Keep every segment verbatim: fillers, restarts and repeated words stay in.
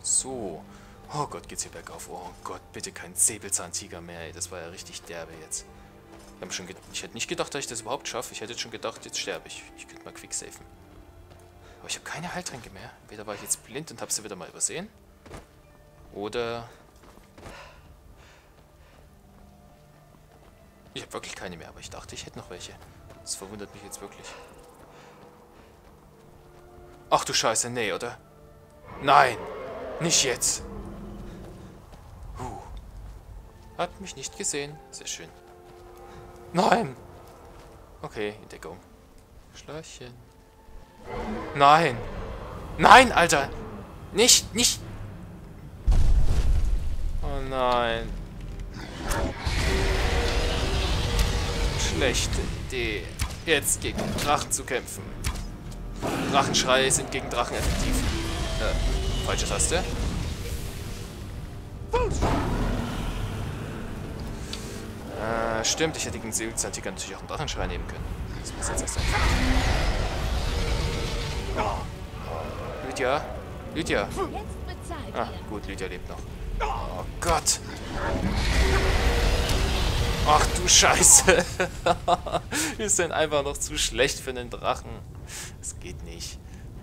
So. Oh Gott, geht's hier bergauf. Oh Gott, bitte kein Säbelzahntiger mehr, ey. Das war ja richtig derbe jetzt. Ich, hab schon ich hätte nicht gedacht, dass ich das überhaupt schaffe. Ich hätte schon gedacht, jetzt sterbe ich. Ich könnte mal quicksafen. Aber ich habe keine Heiltränke mehr. Entweder war ich jetzt blind und habe sie wieder mal übersehen. Oder... Ich habe wirklich keine mehr, aber ich dachte, ich hätte noch welche. Das verwundert mich jetzt wirklich. Ach du Scheiße, nee, oder? Nein, nicht jetzt. Huh. Hat mich nicht gesehen. Sehr schön. Nein. Okay, in Deckung. Schleichen. Nein. Nein, Alter. Nicht, nicht. Oh nein. Schlechte Idee. Jetzt gegen Drachen zu kämpfen. Drachenschreie sind gegen Drachen effektiv. Äh, falsche Taste. Äh, stimmt, ich hätte gegen Säbelzahntiger natürlich auch einen Drachenschrei nehmen können. Das muss jetzt erst einfach. Lydia? Lydia? Ah, gut, Lydia lebt noch. Oh Gott! Ach du Scheiße! Wir sind einfach noch zu schlecht für einen Drachen. Das geht nicht.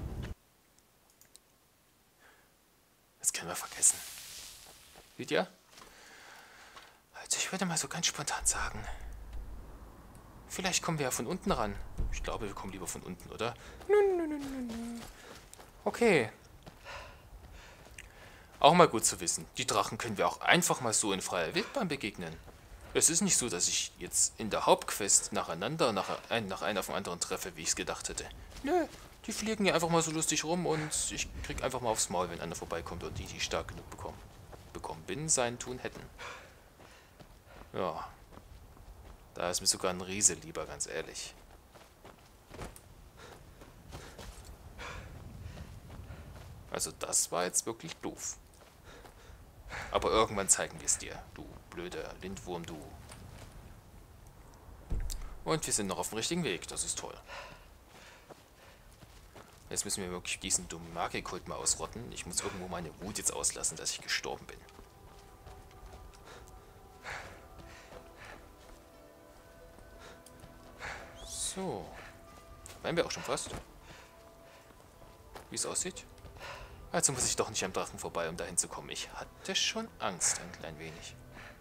Das können wir vergessen. Lydia? Also ich würde mal so ganz spontan sagen, vielleicht kommen wir ja von unten ran. Ich glaube, wir kommen lieber von unten, oder? Okay. Auch mal gut zu wissen. Die Drachen können wir auch einfach mal so in freier Wildbahn begegnen. Es ist nicht so, dass ich jetzt in der Hauptquest nacheinander nach, ein, nach einer vom anderen treffe, wie ich es gedacht hätte. Nö, die fliegen ja einfach mal so lustig rum und ich krieg einfach mal aufs Maul, wenn einer vorbeikommt und die, die stark genug bekommen. Bekommen bin, sein Tun hätten. Ja. Da ist mir sogar ein Riese lieber, ganz ehrlich. Also das war jetzt wirklich doof. Aber irgendwann zeigen wir es dir, du blöder Lindwurm, du. Und wir sind noch auf dem richtigen Weg, das ist toll. Jetzt müssen wir wirklich diesen dummen Magikult mal ausrotten. Ich muss irgendwo meine Wut jetzt auslassen, dass ich gestorben bin. So. Wären wir auch schon fast. Wie es aussieht. Also muss ich doch nicht am Drachen vorbei, um dahin zu kommen. Ich hatte schon Angst, ein klein wenig.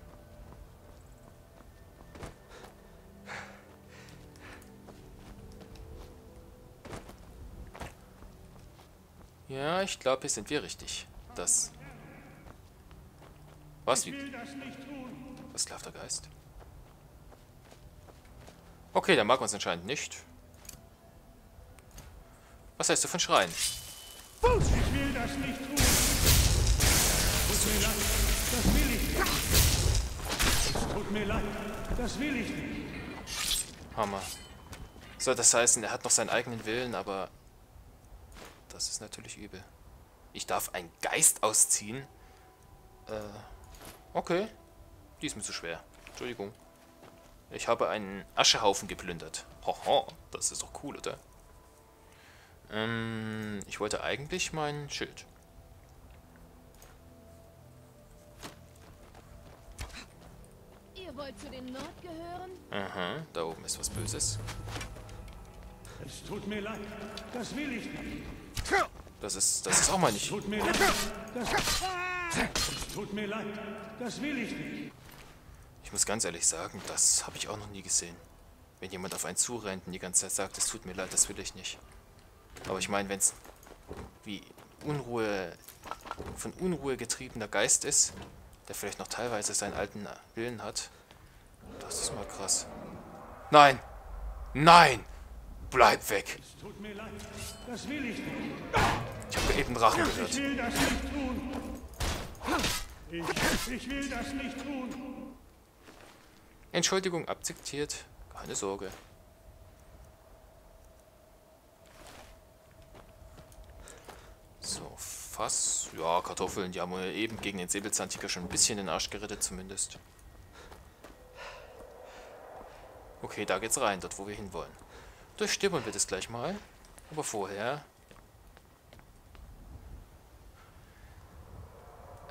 Ja, ich glaube, hier sind wir richtig. Das... Was? Wie? Was sklavt der Geist? Okay, der mag uns anscheinend nicht. Was heißt du von Schreien? Ich will das nicht tun. Tut mir leid, das will ich nicht. Es tut mir leid, das will ich nicht. Hammer. Soll das heißen, er hat noch seinen eigenen Willen, aber... Das ist natürlich übel. Ich darf einen Geist ausziehen? Äh... Okay. Die ist mir zu schwer. Entschuldigung. Ich habe einen Aschehaufen geplündert. Hoho, das ist doch cool, oder? Ähm, ich wollte eigentlich mein Schild. Ihr wollt zu den Nord gehören? Aha, da oben ist was Böses. Es tut mir leid, das will ich nicht. Das ist, das ist auch mal nicht. Es tut mir leid, das, es tut mir leid, das will ich nicht. Ich muss ganz ehrlich sagen, das habe ich auch noch nie gesehen. Wenn jemand auf einen zurennt und die ganze Zeit sagt, es tut mir leid, das will ich nicht. Aber ich meine, wenn es wie Unruhe, von Unruhe getriebener Geist ist, der vielleicht noch teilweise seinen alten Willen hat, das ist mal krass. Nein! Nein! Bleib weg! Es tut mir leid, das will ich nicht. Ich habe eben Drachen Ich gehört. will das nicht tun. Ich, ich will das nicht tun. Entschuldigung, akzeptiert. Keine Sorge. So, Fass. Ja, Kartoffeln, die haben wir eben gegen den Säbelzahntiger schon ein bisschen den Arsch gerettet zumindest. Okay, da geht's rein, dort wo wir hinwollen. Durchstöbern wir das gleich mal. Aber vorher...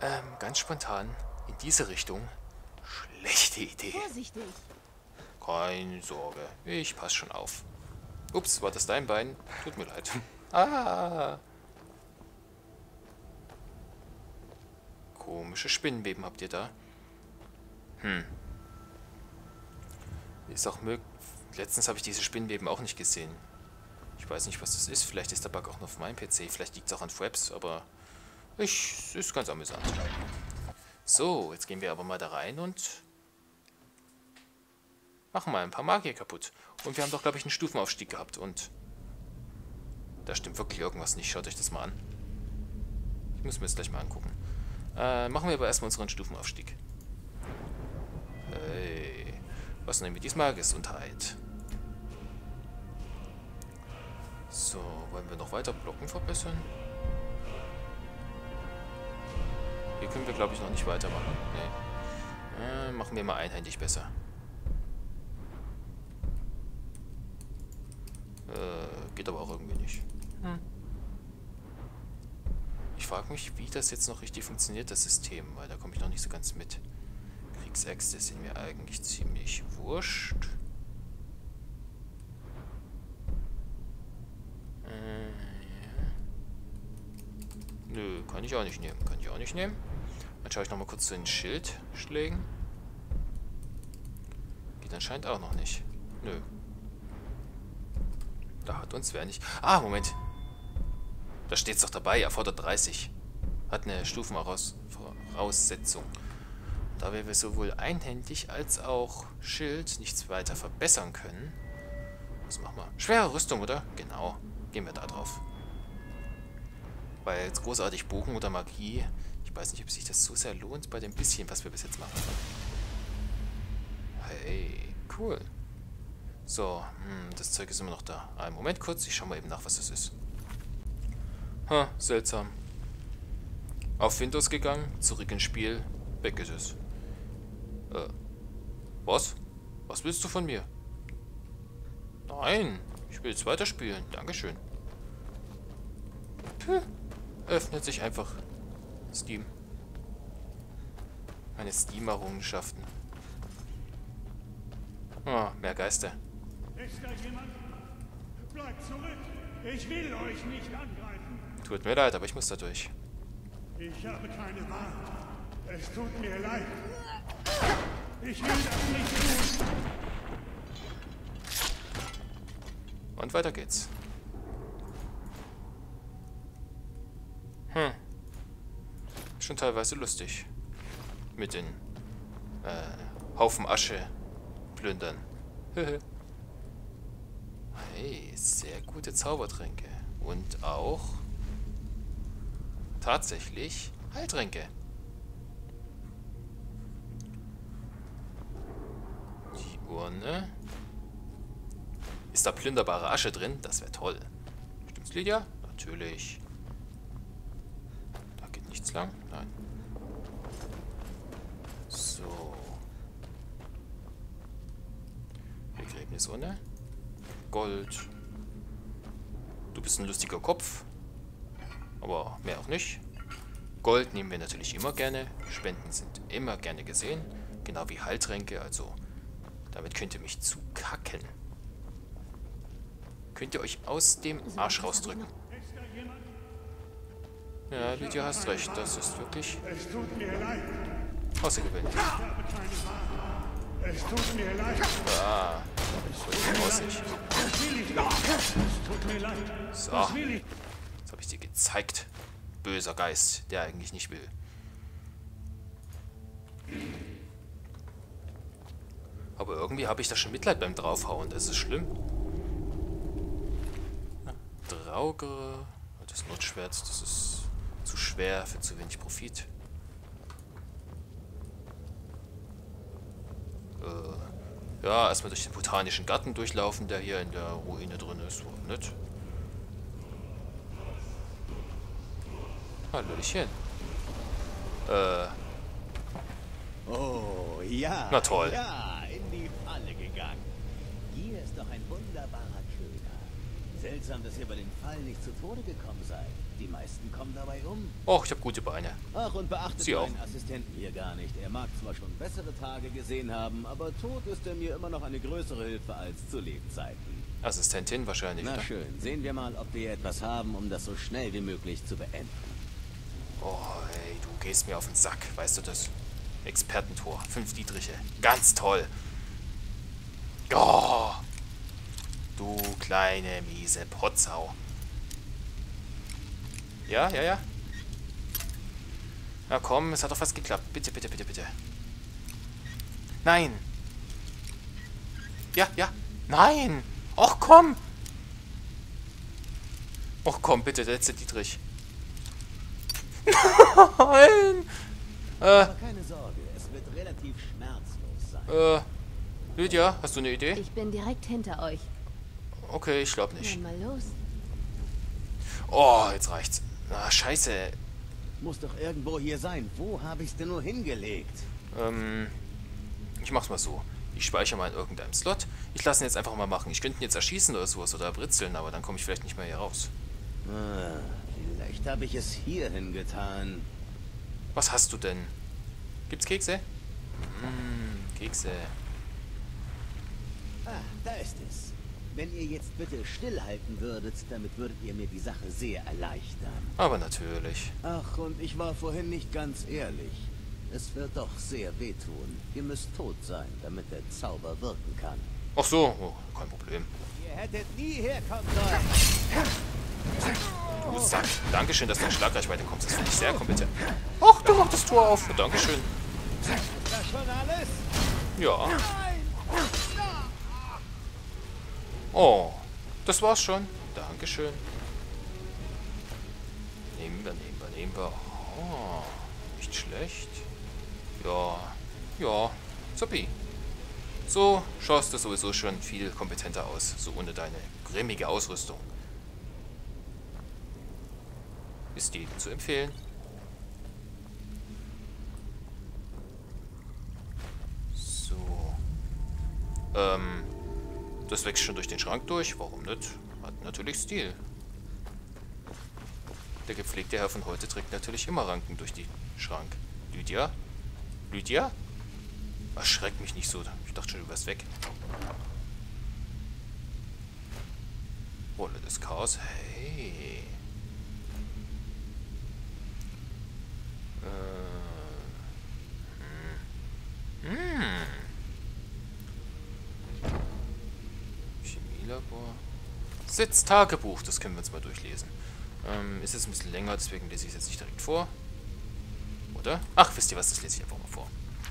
Ähm, ganz spontan in diese Richtung. Schlechte Idee. Vorsichtig. Keine Sorge, ich passe schon auf. Ups, war das dein Bein? Tut mir leid. Ah! Komische Spinnenweben habt ihr da. Hm. Ist auch möglich. Letztens habe ich diese Spinnenweben auch nicht gesehen. Ich weiß nicht, was das ist. Vielleicht ist der Bug auch nur auf meinem P C. Vielleicht liegt es auch an Fraps, aber ich, es ist ganz amüsant. So, jetzt gehen wir aber mal da rein und machen mal ein paar Magier kaputt. Und wir haben doch, glaube ich, einen Stufenaufstieg gehabt. Und da stimmt wirklich irgendwas nicht. Schaut euch das mal an. Ich muss mir das gleich mal angucken. Äh, machen wir aber erstmal unseren Stufenaufstieg. Hey, was nehmen wir diesmal? Gesundheit. So, wollen wir noch weiter Blocken verbessern? Hier können wir, glaube ich, noch nicht weitermachen. Nee. Äh, machen wir mal einhändig besser. Äh, geht aber auch irgendwie nicht. Hm. Ich frage mich, wie das jetzt noch richtig funktioniert, das System, weil da komme ich noch nicht so ganz mit. Kriegsäxte sind mir eigentlich ziemlich wurscht. Äh, ja. Nö, kann ich auch nicht nehmen. Kann ich auch nicht nehmen. Dann schaue ich nochmal kurz zu den Schildschlägen. Geht anscheinend auch noch nicht. Nö. Da hat uns wer nicht... Ah, Moment. Da steht es doch dabei, erfordert dreißig. Hat eine Stufenvoraussetzung. Da wir sowohl einhändig als auch Schild nichts weiter verbessern können. Was machen wir? Schwere Rüstung, oder? Genau. Gehen wir da drauf. Weil jetzt großartig Bogen oder Magie, ich weiß nicht, ob sich das so sehr lohnt bei dem bisschen, was wir bis jetzt machen. Hey, cool. So, hm, das Zeug ist immer noch da. Einen Moment kurz, ich schau mal eben nach, was das ist. Ha, seltsam. Auf Windows gegangen, zurück ins Spiel, weg ist es. Äh, was? Was willst du von mir? Nein, ich will jetzt weiterspielen, dankeschön. Puh, öffnet sich einfach Steam. Meine Steam-Errungenschaften. Ah, mehr Geister. Ist da jemand? Bleibt zurück! Ich will euch nicht angreifen! Tut mir leid, aber ich muss da durch. Ich habe keine Wahl. Es tut mir leid. Ich will das nicht tun. Und weiter geht's. Hm. Schon teilweise lustig. Mit den äh, Haufen Asche plündern. Hey, sehr gute Zaubertränke. Und auch tatsächlich Heiltränke. Die Urne. Ist da plünderbare Asche drin? Das wäre toll. Stimmt's, Lydia? Natürlich. Da geht nichts lang? Nein. So. Begräbnisurne. Gold. Du bist ein lustiger Kopf. Aber mehr auch nicht. Gold nehmen wir natürlich immer gerne. Spenden sind immer gerne gesehen. Genau wie Heiltränke. Also, damit könnt ihr mich zukacken. Könnt ihr euch aus dem Arsch rausdrücken. Ja, Lydia, hast recht. Das ist wirklich Es tut mir leid. außergewöhnlich. Ich habe keine Wahl. Es tut mir leid. Ah, so Vorsicht. Das will ich nicht. Es tut mir leid. So, Das will ich. jetzt habe ich dir gezeigt. Böser Geist, der eigentlich nicht will. Aber irgendwie habe ich da schon Mitleid beim Draufhauen. Das ist schlimm. Drauge. Das Notschwert, das ist zu schwer für zu wenig Profit. Äh, ja, erstmal durch den botanischen Garten durchlaufen, der hier in der Ruine drin ist. Warum nicht? Hallöchen. Äh. Oh, ja. Na toll. Ja, in die Falle gegangen. Hier ist doch ein wunderbarer Köder. Seltsam, dass ihr bei dem Fall nicht zu Tode gekommen seid. Die meisten kommen dabei um. Och, ich habe gute Beine. Ach, und beachtet Sie auch. meinen Assistenten hier gar nicht. Er mag zwar schon bessere Tage gesehen haben, aber tot ist er mir immer noch eine größere Hilfe als zu Lebzeiten. Assistentin wahrscheinlich, Na oder? schön, sehen wir mal, ob wir etwas haben, um das so schnell wie möglich zu beenden. Oh, ey, du gehst mir auf den Sack, weißt du das? Expertentor, fünf Dietriche. Ganz toll. Oh, du kleine, miese Potzau. Ja, ja, ja. Na komm, es hat doch fast geklappt. Bitte, bitte, bitte, bitte. Nein. Ja, ja. Nein. Och, komm. Och, komm, bitte, der letzte Dietrich. Nein. Äh, Aber keine Sorge, es wird relativ schmerzlos sein. äh, Lydia, hast du eine Idee? Ich bin direkt hinter euch. Okay, ich glaube Na, nicht. mal los. Oh, jetzt reicht's. Na, scheiße. Muss doch irgendwo hier sein. Wo habe ich es denn nur hingelegt? Ähm, ich mach's mal so. Ich speichere mal in irgendeinem Slot. Ich lasse ihn jetzt einfach mal machen. Ich könnte ihn jetzt erschießen oder sowas oder britzeln, aber dann komme ich vielleicht nicht mehr hier raus. Ah, vielleicht habe ich es hier hingetan. Was hast du denn? Gibt's Kekse? Mmh, Kekse. Ah, da ist es. Wenn ihr jetzt bitte stillhalten würdet, damit würdet ihr mir die Sache sehr erleichtern. Aber natürlich. Ach, und ich war vorhin nicht ganz ehrlich. Es wird doch sehr wehtun. Ihr müsst tot sein, damit der Zauber wirken kann. Ach so, oh, kein Problem. Ihr hättet nie herkommen sollen. Du Sack. Dankeschön, dass du in Schlagreichweite kommst. Das finde ich sehr kompetent. Ach, du machst das Tor auf. Dankeschön. Ist das schon alles? Ja. Oh, das war's schon. Dankeschön. Nehmen wir, nehmen wir, nehmen wir. Oh, nicht schlecht. Ja, ja, supi. So schaust du sowieso schon viel kompetenter aus, so ohne deine grimmige Ausrüstung. Ist jedem zu empfehlen. So. Ähm, das wächst schon durch den Schrank durch. Warum nicht? Hat natürlich Stil. Der gepflegte Herr von heute trägt natürlich immer Ranken durch den Schrank. Lydia? Lydia? Erschreck mich nicht so. Ich dachte schon, du wärst weg. Rolle des Chaos. Hey. Äh. Hm. Hm. Chemielabor. Sitztagebuch. Das können wir uns mal durchlesen. Ähm, ist jetzt ein bisschen länger, deswegen lese ich es jetzt nicht direkt vor. Oder? Ach, wisst ihr was? Das lese ich einfach mal vor.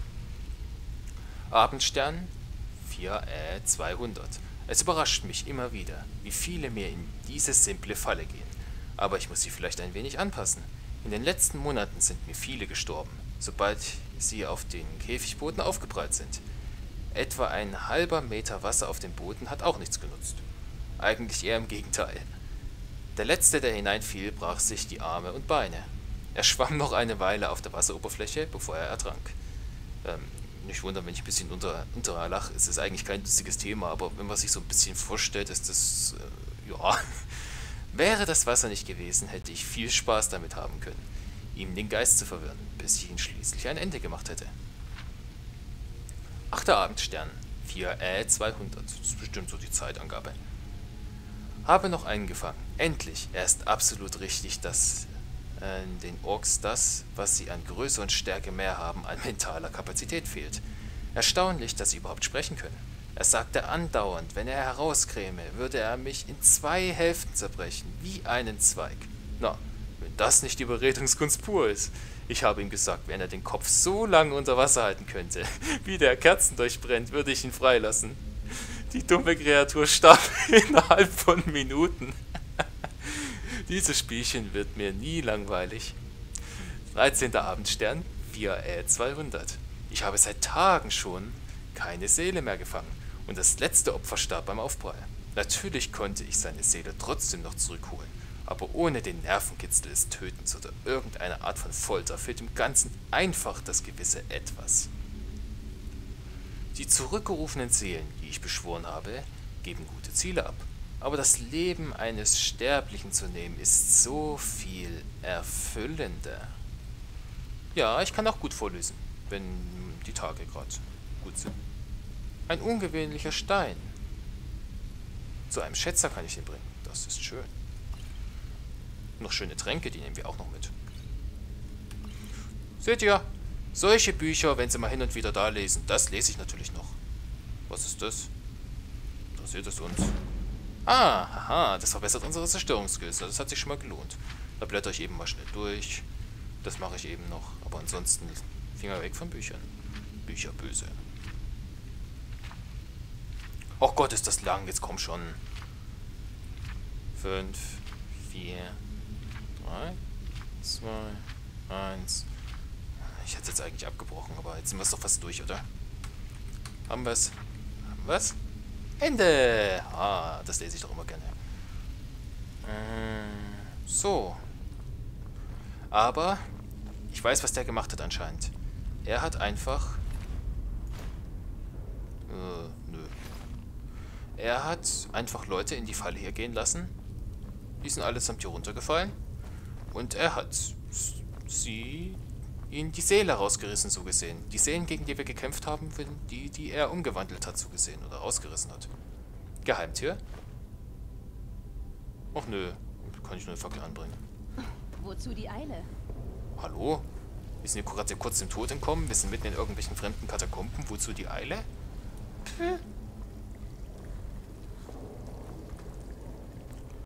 Abendstern vier E zweihundert. Es überrascht mich immer wieder, wie viele mir in diese simple Falle gehen. Aber ich muss sie vielleicht ein wenig anpassen. In den letzten Monaten sind mir viele gestorben, sobald sie auf den Käfigboden aufgeprallt sind. Etwa ein halber Meter Wasser auf dem Boden hat auch nichts genutzt. Eigentlich eher im Gegenteil. Der letzte, der hineinfiel, brach sich die Arme und Beine. Er schwamm noch eine Weile auf der Wasseroberfläche, bevor er ertrank. Ähm, nicht wundern, wenn ich ein bisschen unter, unter lache. Es ist eigentlich kein lustiges Thema, aber wenn man sich so ein bisschen vorstellt, ist das, äh, ja... Wäre das Wasser nicht gewesen, hätte ich viel Spaß damit haben können, ihm den Geist zu verwirren, bis ich ihn schließlich ein Ende gemacht hätte. Achter Abendstern, vier E zweihundert, das ist bestimmt so die Zeitangabe. Habe noch einen gefangen. Endlich, er ist absolut richtig, dass äh, den Orks das, was sie an Größe und Stärke mehr haben, an mentaler Kapazität fehlt. Erstaunlich, dass sie überhaupt sprechen können. Er sagte andauernd, wenn er herauskräme, würde er mich in zwei Hälften zerbrechen, wie einen Zweig. Na, wenn das nicht Überredungskunst pur ist. Ich habe ihm gesagt, wenn er den Kopf so lange unter Wasser halten könnte, wie der Kerzen durchbrennt, würde ich ihn freilassen. Die dumme Kreatur starb innerhalb von Minuten. Dieses Spielchen wird mir nie langweilig. dreizehnter Abendstern, vier E zweihundert. Ich habe seit Tagen schon keine Seele mehr gefangen. Und das letzte Opfer starb beim Aufprall. Natürlich konnte ich seine Seele trotzdem noch zurückholen, aber ohne den Nervenkitzel des Tötens oder irgendeine Art von Folter fehlt im Ganzen einfach das gewisse Etwas. Die zurückgerufenen Seelen, die ich beschworen habe, geben gute Ziele ab, Aber das Leben eines Sterblichen zu nehmen, ist so viel erfüllender. Ja, ich kann auch gut vorlesen, wenn die Tage gerade gut sind. Ein ungewöhnlicher Stein. Zu einem Schätzer kann ich ihn bringen. Das ist schön. Noch schöne Tränke, die nehmen wir auch noch mit. Seht ihr? Solche Bücher, wenn sie mal hin und wieder da lesen, das lese ich natürlich noch. Was ist das? Interessiert es uns? Ah, haha, das verbessert unsere Zerstörungsskills. Das hat sich schon mal gelohnt. Da blätter ich eben mal schnell durch. Das mache ich eben noch. Aber ansonsten Finger weg von Büchern. Bücher böse. Oh Gott, ist das lang. Jetzt komm schon. Fünf, vier, drei, zwei, eins. Ich hätte es jetzt eigentlich abgebrochen, aber jetzt sind wir es doch fast durch, oder? Haben wir es? Haben wir es? Ende! Ah, das lese ich doch immer gerne. Äh, so. Aber ich weiß, was der gemacht hat anscheinend. Er hat einfach... Äh, nö. Er hat einfach Leute in die Falle hier gehen lassen. Die sind allesamt hier runtergefallen. Und er hat sie... ihnen die Seele rausgerissen, so gesehen. Die Seelen, gegen die wir gekämpft haben, die, die er umgewandelt hat, so gesehen. Oder rausgerissen hat. Geheimtier? Och nö, kann ich nur eine Fackel anbringen. Wozu die Eile? Hallo? Wir sind hier gerade kurz dem Tod entkommen. Wir sind mitten in irgendwelchen fremden Katakomben. Wozu die Eile? Puh.